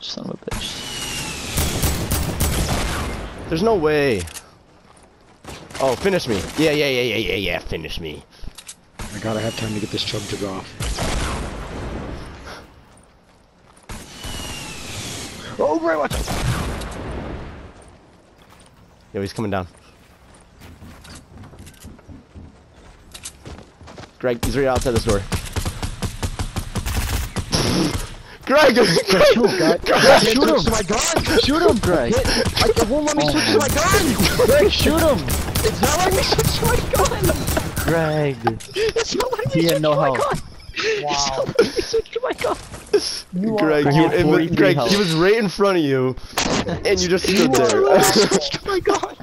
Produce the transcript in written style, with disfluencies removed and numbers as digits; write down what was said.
son of a bitch. There's no way. Oh, finish me. Yeah, finish me. I gotta have time to get this chug jug off. Oh, great, watch out! Yo, he's coming down. Greg, he's right outside this door. Greg! Shoot him, Greg! Shoot him! My gun! Shoot him, Greg! It won't let me switch to my gun! Greg, shoot him! It's not letting me switch to my gun! Greg! It's not letting me He switch had no to my health. gun! Wow. It's not letting me switch to my gun! Greg, Greg, he was right in front of you, and you just stood there. Switch to my gun!